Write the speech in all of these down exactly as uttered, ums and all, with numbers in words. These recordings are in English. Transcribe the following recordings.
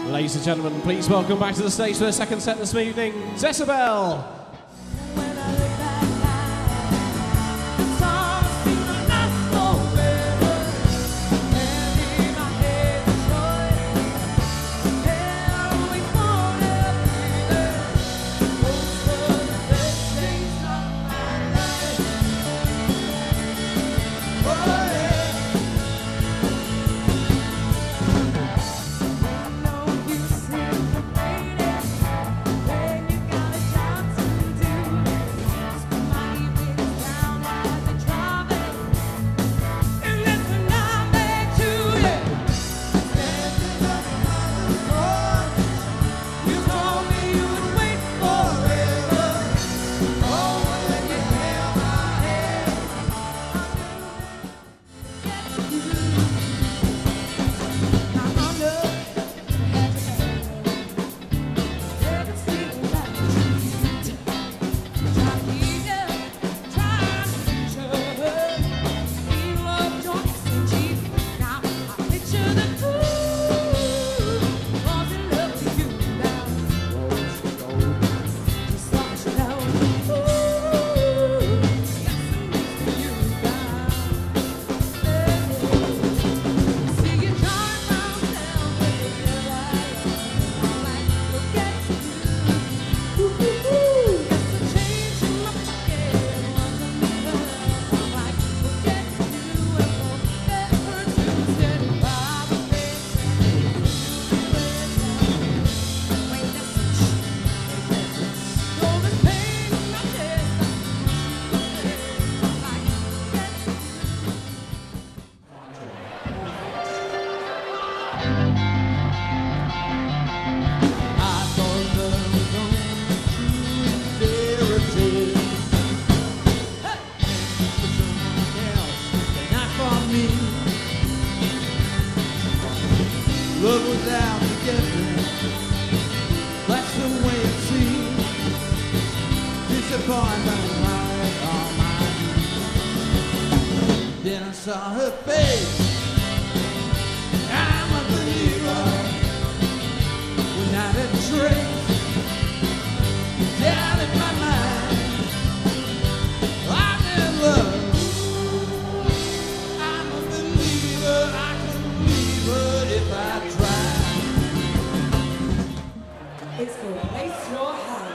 Ladies and gentlemen, please welcome back to the stage for the second set this evening, Jezebel. Love was out to get me. That's the way it seems. Disappointment right on my knees. Then I saw her face. I'm a believer. Without a trace. Down in my mind. I'm in love. I'm a believer. I can believe her if I try. It's called Place Your Hands.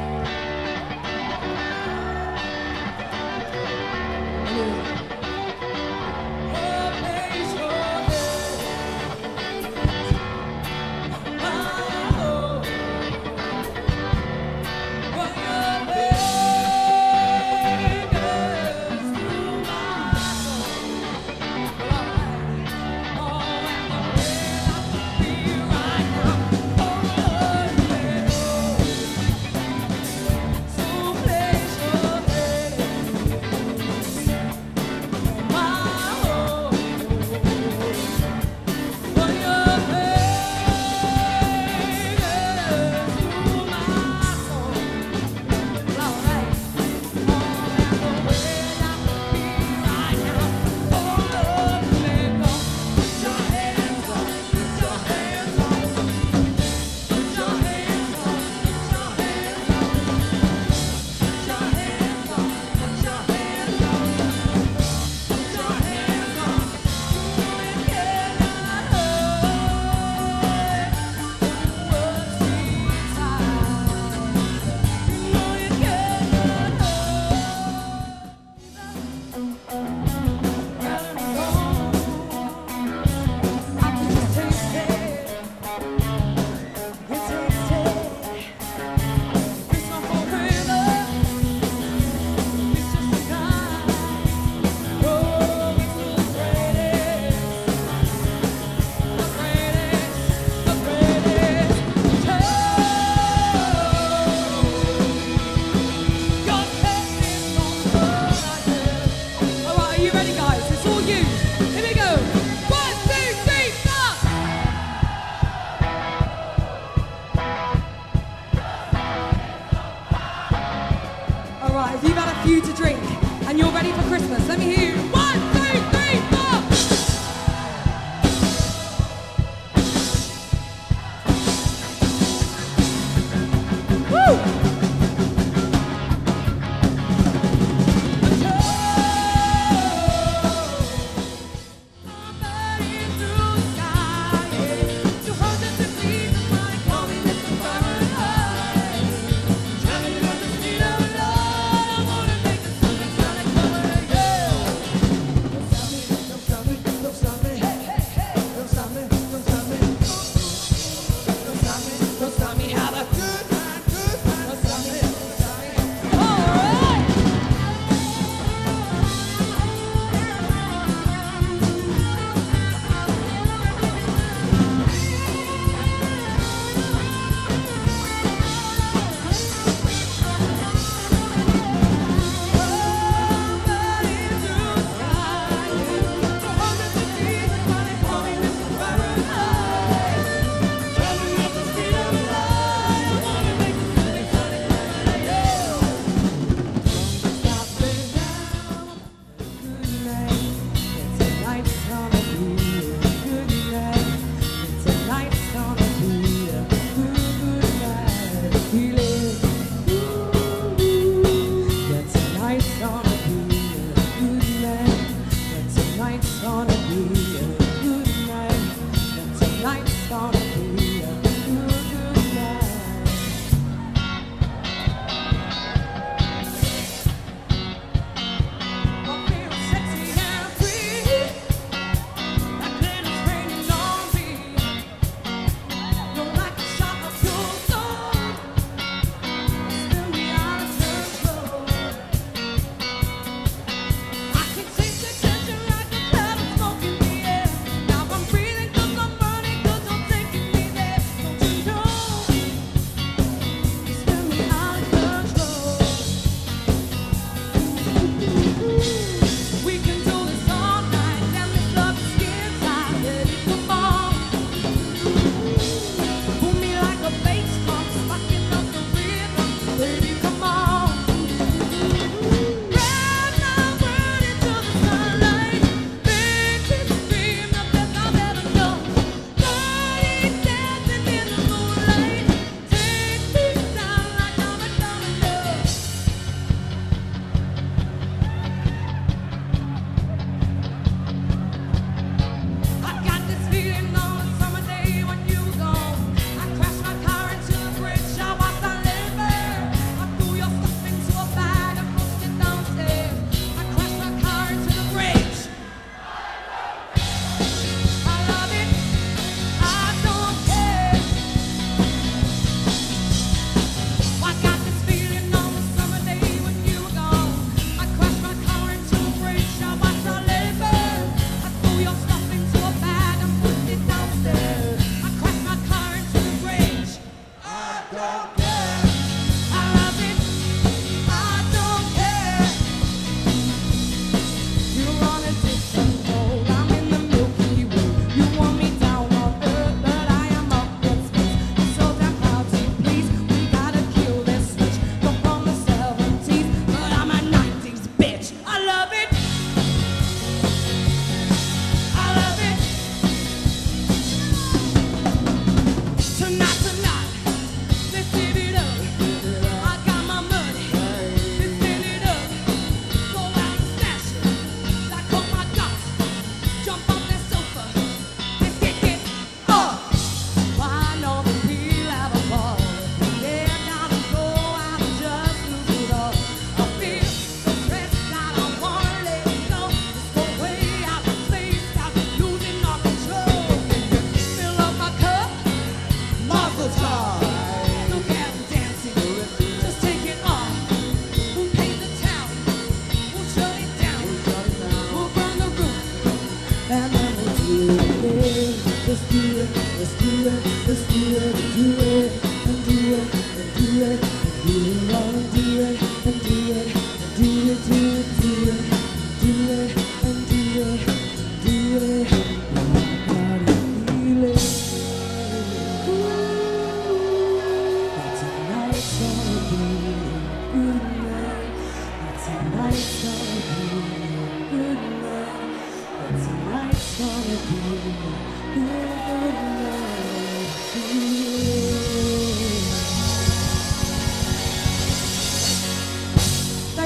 If you've had a few to drink and you're ready for Christmas, let me hear you. One, two, three, four.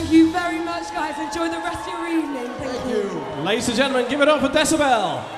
Thank you very much, guys. Enjoy the rest of your evening. Thank, Thank you. you. Ladies and gentlemen, give it up for Decibel.